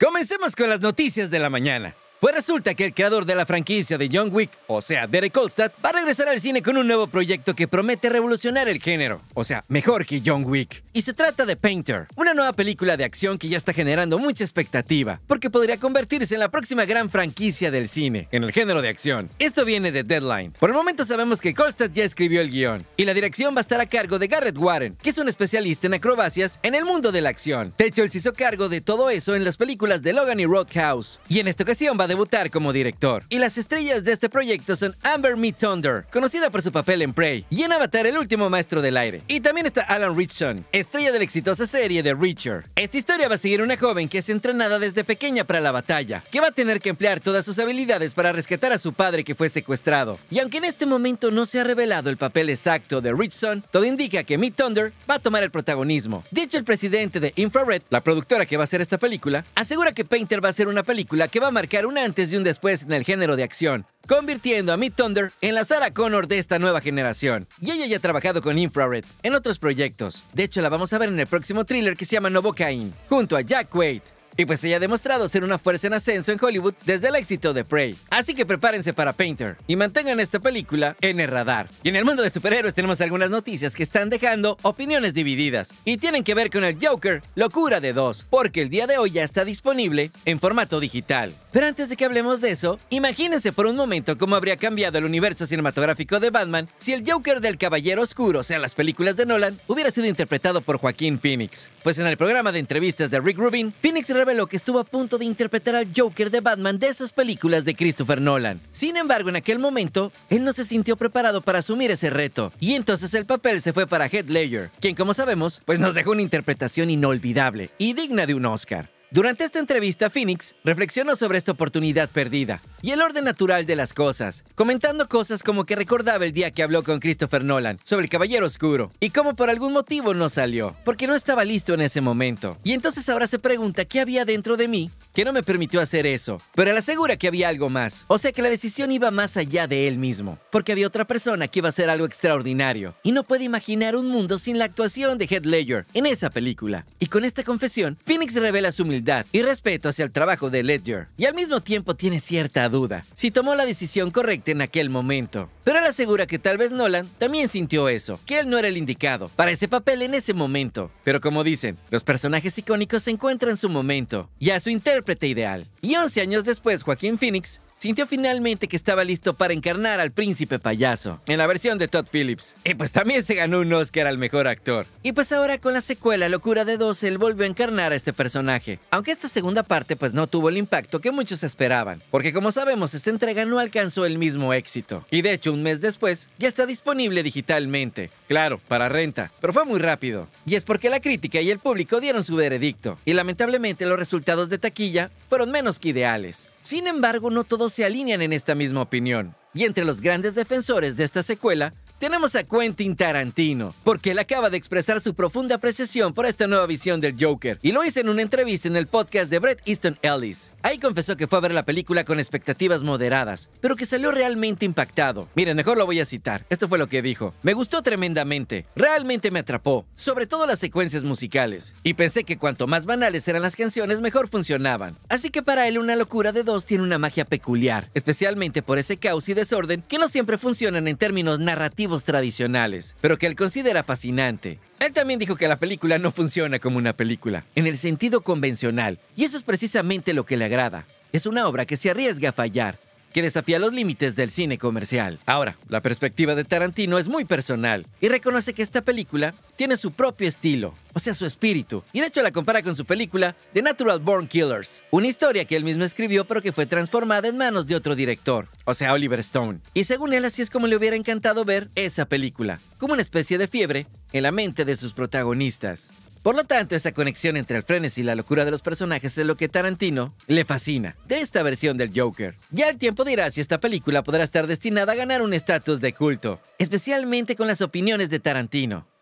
Comencemos con las noticias de la mañana. Pues resulta que el creador de la franquicia de John Wick, o sea, Derek Kolstad, va a regresar al cine con un nuevo proyecto que promete revolucionar el género, o sea, mejor que John Wick. Y se trata de Painter, una nueva película de acción que ya está generando mucha expectativa, porque podría convertirse en la próxima gran franquicia del cine, en el género de acción. Esto viene de Deadline. Por el momento sabemos que Kolstad ya escribió el guión, y la dirección va a estar a cargo de Garrett Warren, que es un especialista en acrobacias en el mundo de la acción. De hecho, él se hizo cargo de todo eso en las películas de Logan y Roadhouse, y en esta ocasión va a debutar como director. Y las estrellas de este proyecto son Amber Midthunder, conocida por su papel en Prey, y en Avatar, el último maestro del aire. Y también está Alan Ritchson, estrella de la exitosa serie de Reacher. Esta historia va a seguir a una joven que es entrenada desde pequeña para la batalla, que va a tener que emplear todas sus habilidades para rescatar a su padre que fue secuestrado. Y aunque en este momento no se ha revelado el papel exacto de Ritchson, todo indica que Midthunder va a tomar el protagonismo. De hecho, el presidente de Infrared, la productora que va a hacer esta película, asegura que Painter va a ser una película que va a marcar un antes y un después en el género de acción, convirtiendo a Midthunder en la Sarah Connor de esta nueva generación. Y ella ya ha trabajado con Infrared en otros proyectos. De hecho, la vamos a ver en el próximo thriller que se llama Novocaine, junto a Jack Quaid. Y pues ella ha demostrado ser una fuerza en ascenso en Hollywood desde el éxito de Prey. Así que prepárense para Painter y mantengan esta película en el radar. Y en el mundo de superhéroes tenemos algunas noticias que están dejando opiniones divididas. Y tienen que ver con el Joker, Locura de 2, porque el día de hoy ya está disponible en formato digital. Pero antes de que hablemos de eso, imagínense por un momento cómo habría cambiado el universo cinematográfico de Batman si el Joker del Caballero Oscuro, o sea, las películas de Nolan, hubiera sido interpretado por Joaquín Phoenix. Pues en el programa de entrevistas de Rick Rubin, Phoenix reveló que estuvo a punto de interpretar al Joker de Batman de esas películas de Christopher Nolan. Sin embargo, en aquel momento, él no se sintió preparado para asumir ese reto, y entonces el papel se fue para Heath Ledger, quien, como sabemos, pues nos dejó una interpretación inolvidable y digna de un Oscar. Durante esta entrevista, Phoenix reflexionó sobre esta oportunidad perdida y el orden natural de las cosas, comentando cosas como que recordaba el día que habló con Christopher Nolan sobre el Caballero Oscuro y cómo por algún motivo no salió, porque no estaba listo en ese momento. Y entonces ahora se pregunta qué había dentro de mí que no me permitió hacer eso, pero él asegura que había algo más, o sea que la decisión iba más allá de él mismo, porque había otra persona que iba a hacer algo extraordinario, y no puede imaginar un mundo sin la actuación de Heath Ledger en esa película. Y con esta confesión, Phoenix revela su humildad y respeto hacia el trabajo de Ledger, y al mismo tiempo tiene cierta duda si tomó la decisión correcta en aquel momento. Pero él asegura que tal vez Nolan también sintió eso, que él no era el indicado para ese papel en ese momento. Pero como dicen, los personajes icónicos se encuentran en su momento y a su intérprete ideal. Y 11 años después, Joaquín Phoenix sintió finalmente que estaba listo para encarnar al príncipe payaso en la versión de Todd Phillips. Y pues también se ganó un Oscar al mejor actor. Y pues ahora con la secuela Locura de 2, él volvió a encarnar a este personaje. Aunque esta segunda parte pues no tuvo el impacto que muchos esperaban. Porque como sabemos, esta entrega no alcanzó el mismo éxito. Y de hecho, un mes después, ya está disponible digitalmente. Claro, para renta, pero fue muy rápido. Y es porque la crítica y el público dieron su veredicto. Y lamentablemente los resultados de taquilla fueron menos que ideales. Sin embargo, no todos se alinean en esta misma opinión. Y entre los grandes defensores de esta secuela, tenemos a Quentin Tarantino, porque él acaba de expresar su profunda apreciación por esta nueva visión del Joker, y lo hizo en una entrevista en el podcast de Bret Easton Ellis. Ahí confesó que fue a ver la película con expectativas moderadas, pero que salió realmente impactado. Miren, mejor lo voy a citar. Esto fue lo que dijo. Me gustó tremendamente, realmente me atrapó, sobre todo las secuencias musicales, y pensé que cuanto más banales eran las canciones, mejor funcionaban. Así que para él Una Locura de 2 tiene una magia peculiar, especialmente por ese caos y desorden que no siempre funcionan en términos narrativos tradicionales, pero que él considera fascinante. Él también dijo que la película no funciona como una película, en el sentido convencional, y eso es precisamente lo que le agrada. Es una obra que se arriesga a fallar, que desafía los límites del cine comercial. Ahora, la perspectiva de Tarantino es muy personal y reconoce que esta película tiene su propio estilo, o sea, su espíritu, y de hecho la compara con su película The Natural Born Killers, una historia que él mismo escribió pero que fue transformada en manos de otro director, o sea, Oliver Stone. Y según él, así es como le hubiera encantado ver esa película, como una especie de fiebre en la mente de sus protagonistas. Por lo tanto, esa conexión entre el frenesí y la locura de los personajes es lo que Tarantino le fascina de esta versión del Joker. Ya el tiempo dirá si esta película podrá estar destinada a ganar un estatus de culto, especialmente con las opiniones de Tarantino.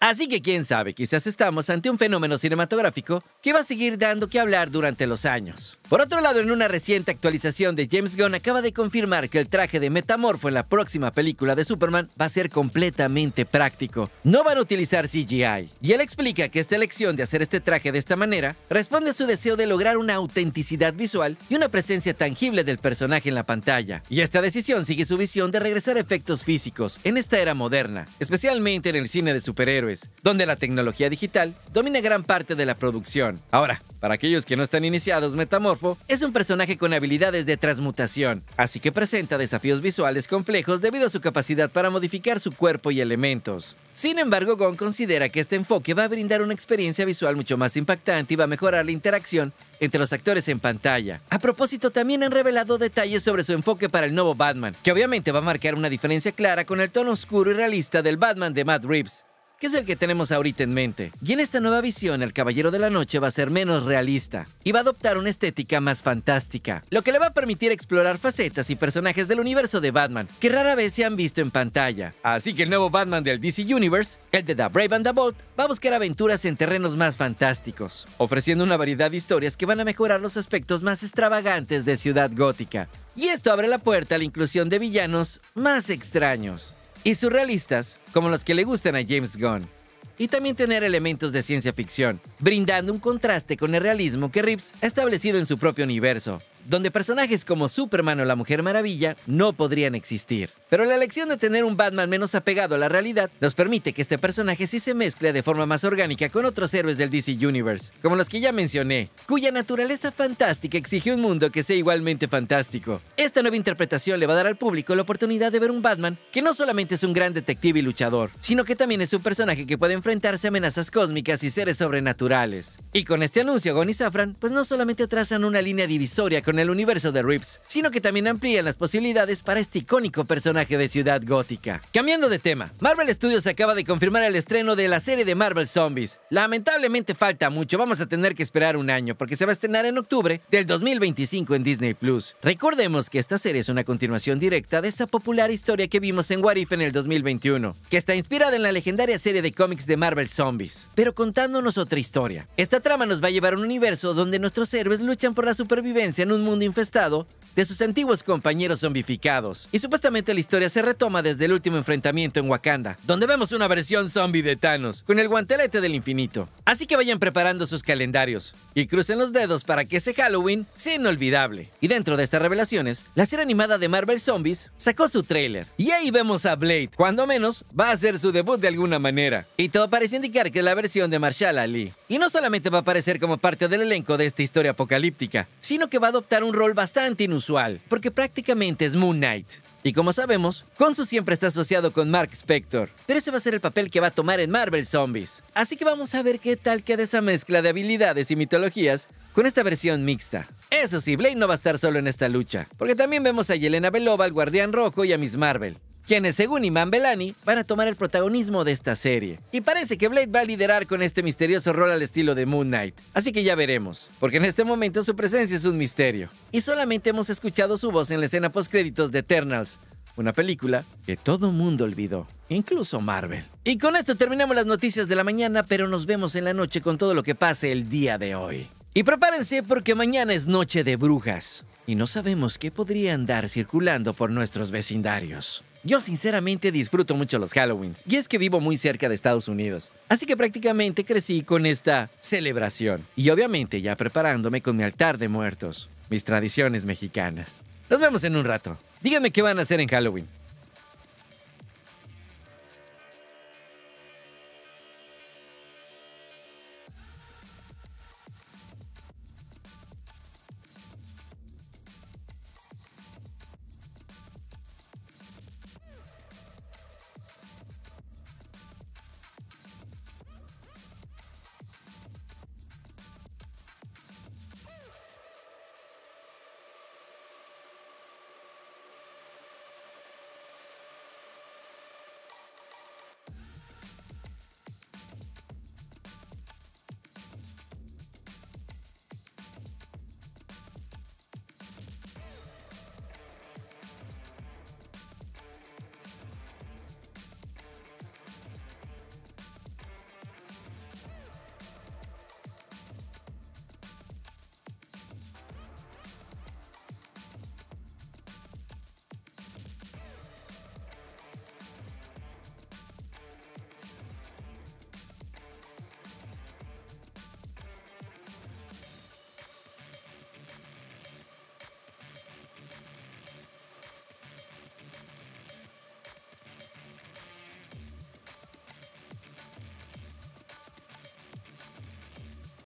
Así que quién sabe, quizás estamos ante un fenómeno cinematográfico que va a seguir dando que hablar durante los años. Por otro lado, en una reciente actualización de James Gunn acaba de confirmar que el traje de Metamorfo en la próxima película de Superman va a ser completamente práctico. No van a utilizar CGI. Y él explica que esta elección de hacer este traje de esta manera responde a su deseo de lograr una autenticidad visual y una presencia tangible del personaje en la pantalla. Y esta decisión sigue su visión de regresar a efectos físicos en esta era moderna, especialmente en el cine de superhéroes, donde la tecnología digital domina gran parte de la producción. Ahora, para aquellos que no están iniciados, Metamorfo es un personaje con habilidades de transmutación, así que presenta desafíos visuales complejos debido a su capacidad para modificar su cuerpo y elementos. Sin embargo, Gunn considera que este enfoque va a brindar una experiencia visual mucho más impactante y va a mejorar la interacción entre los actores en pantalla. A propósito, también han revelado detalles sobre su enfoque para el nuevo Batman, que obviamente va a marcar una diferencia clara con el tono oscuro y realista del Batman de Matt Reeves, que es el que tenemos ahorita en mente. Y en esta nueva visión, el Caballero de la Noche va a ser menos realista y va a adoptar una estética más fantástica, lo que le va a permitir explorar facetas y personajes del universo de Batman que rara vez se han visto en pantalla. Así que el nuevo Batman del DC Universe, el de The Brave and the Bold, va a buscar aventuras en terrenos más fantásticos, ofreciendo una variedad de historias que van a mejorar los aspectos más extravagantes de Ciudad Gótica. Y esto abre la puerta a la inclusión de villanos más extraños y surrealistas, como los que le gustan a James Gunn, y también tener elementos de ciencia ficción, brindando un contraste con el realismo que Reeves ha establecido en su propio universo, donde personajes como Superman o la Mujer Maravilla no podrían existir. Pero la elección de tener un Batman menos apegado a la realidad nos permite que este personaje sí se mezcle de forma más orgánica con otros héroes del DC Universe, como los que ya mencioné, cuya naturaleza fantástica exige un mundo que sea igualmente fantástico. Esta nueva interpretación le va a dar al público la oportunidad de ver un Batman que no solamente es un gran detective y luchador, sino que también es un personaje que puede enfrentarse a amenazas cósmicas y seres sobrenaturales. Y con este anuncio, Gunn y Safran pues no solamente trazan una línea divisoria con el universo de Reeves, sino que también amplían las posibilidades para este icónico personaje de Ciudad Gótica. Cambiando de tema, Marvel Studios acaba de confirmar el estreno de la serie de Marvel Zombies. Lamentablemente falta mucho, vamos a tener que esperar un año porque se va a estrenar en octubre del 2025 en Disney+. Recordemos que esta serie es una continuación directa de esa popular historia que vimos en What If en el 2021, que está inspirada en la legendaria serie de cómics de Marvel Zombies, pero contándonos otra historia. Esta trama nos va a llevar a un universo donde nuestros héroes luchan por la supervivencia en un mundo infestado de sus antiguos compañeros zombificados. Y supuestamente la historia se retoma desde el último enfrentamiento en Wakanda, donde vemos una versión zombie de Thanos, con el guantelete del infinito. Así que vayan preparando sus calendarios y crucen los dedos para que ese Halloween sea inolvidable. Y dentro de estas revelaciones, la serie animada de Marvel Zombies sacó su tráiler. Y ahí vemos a Blade, cuando menos va a hacer su debut de alguna manera. Y todo parece indicar que es la versión de Marshall Ali. Y no solamente va a aparecer como parte del elenco de esta historia apocalíptica, sino que va a adoptar un rol bastante inusual, porque prácticamente es Moon Knight. Y como sabemos, Khonshu siempre está asociado con Mark Spector, pero ese va a ser el papel que va a tomar en Marvel Zombies. Así que vamos a ver qué tal queda esa mezcla de habilidades y mitologías con esta versión mixta. Eso sí, Blade no va a estar solo en esta lucha, porque también vemos a Yelena Belova, al Guardián Rojo y a Miss Marvel, quienes según Iman Belani van a tomar el protagonismo de esta serie. Y parece que Blade va a liderar con este misterioso rol al estilo de Moon Knight, así que ya veremos, porque en este momento su presencia es un misterio. Y solamente hemos escuchado su voz en la escena postcréditos de Eternals, una película que todo mundo olvidó, incluso Marvel. Y con esto terminamos las noticias de la mañana, pero nos vemos en la noche con todo lo que pase el día de hoy. Y prepárense porque mañana es noche de brujas, y no sabemos qué podría andar circulando por nuestros vecindarios. Yo sinceramente disfruto mucho los Halloweens, y es que vivo muy cerca de Estados Unidos, así que prácticamente crecí con esta celebración. Y obviamente ya preparándome con mi altar de muertos, mis tradiciones mexicanas. Nos vemos en un rato. Díganme qué van a hacer en Halloween.